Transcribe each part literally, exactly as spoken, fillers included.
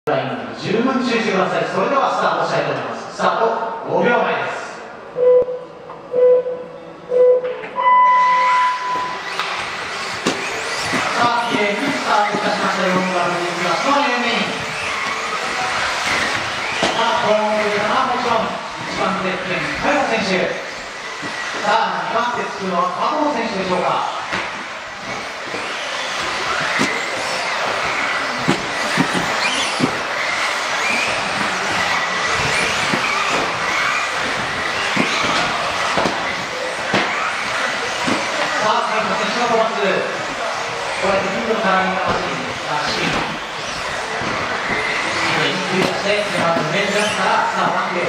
ラインに十分注意してください。それではスタートしたいと思います。スタートごびょうまえです。さあ、きれいにスタートいたしました。よんばんに行きますのエメイン。さあ、今後というのはもちろんいちばん手兼佳代選手。さあ、にばん手つくのは加藤選手でしょうか。こうやってヒントの絡みがましいシーン。クリアして、まずメンズから、さあ、ワンデー。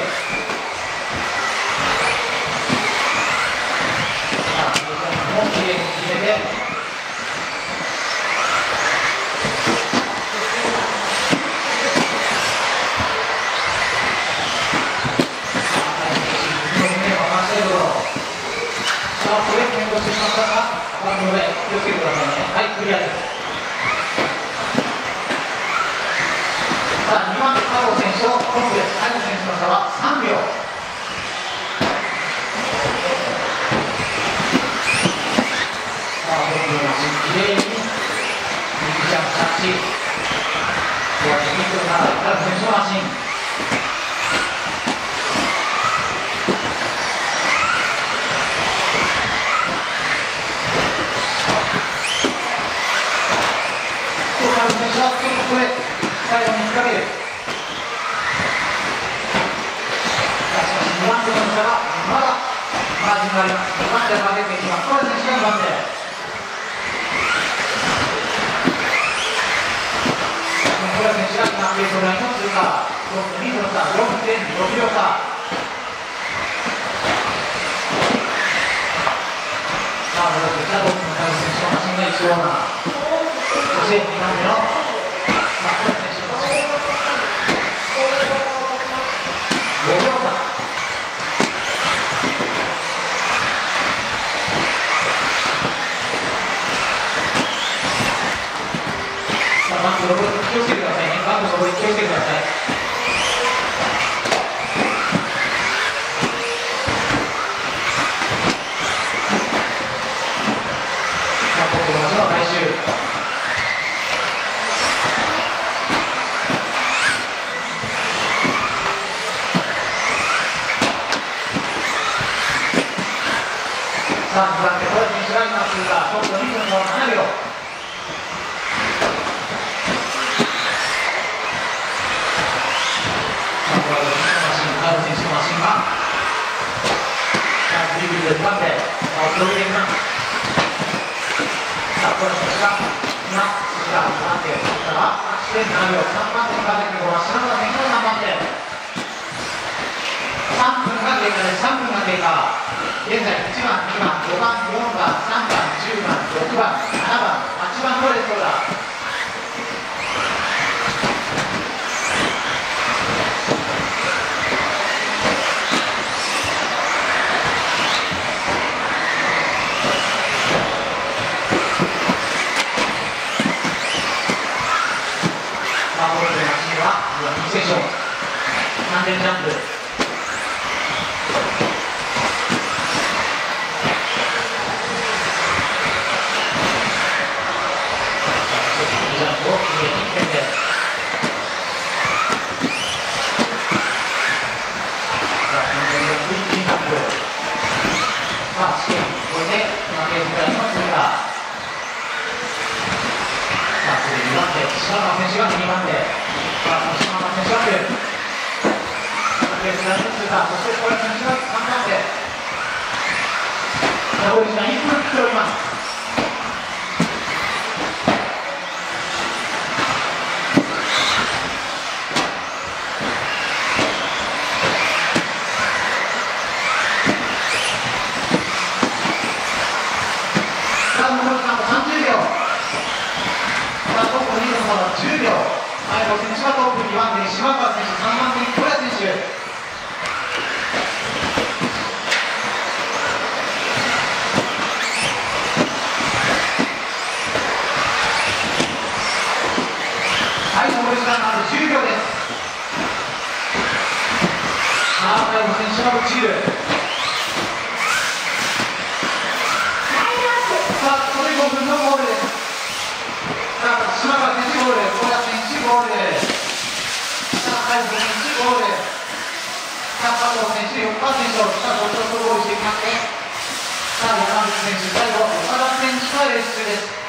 さあ、もうきれいに決めて。さあ、これ、検討してしまったか。バンドで気をつけてくださいね。はい、クリアです。さあ、にばん加藤選手とトップです。加藤選手の差はさんびょう。さあ、トップのマシン、きれいに右ジャンプ着地。こうやってヒットが加藤選手のマシン。これ、最後に引っ掛ける。しかし、にばん手の差がまだマージンがあります。にばん手が出てきます。これ選手がにばん手。これ選手が今、ゲートラインの通過。トップにその差 よんてんろくびょう差。さあ、戻ってきたトップの加藤選手のマシンが一様な。そしてにばん手のバンクの上り気をつけてくださいね。バンクの上り気をつけてください。さあ、ここまでの回収。さあ、にばん手、これ選手が今通過。トップにふんのななびょう。にばん手、広げていきます。さあ、この選手が今、こちらにばん手を取ったらはちてんななびょう、さんばん手にかけてこは島村選手のさんばん手。さんぷんが経過です。さんぷんが経過。現在いちばん、にばん、ごばん、よんばん、さんばん、じゅうばん、ろくばん、ななばん、はちばん、これです。どうだ。さんてんジャンプ。ジャンプをきれいに決めて。さあ、さんてんジャンプ、いちジャンプ。さあ、試験、これで、今、ゲームラインの通過。さあ、これにばん手、島川選手がにばん手。さあ、島川選手が来る。そしてこれ選手がさんばん手。残り時間いっぷん切っております。さあ、残り時間もさんじゅうびょう。さあ、トップにの差はじゅうびょう。前の選手がトップにばん手に島川選手、さんばん手に小谷選手。じゅうびょうで島ぶち切る。さあ、残りごふんのゴールです。さあ、島川選手ゴール、小田選手ゴール。さあ、海部選手ゴール。さあ、加藤選手、横川選手をさあ、ごちょっとゴールしていきますね。さあ、山口選手、最後、岡田選手がレッシュです。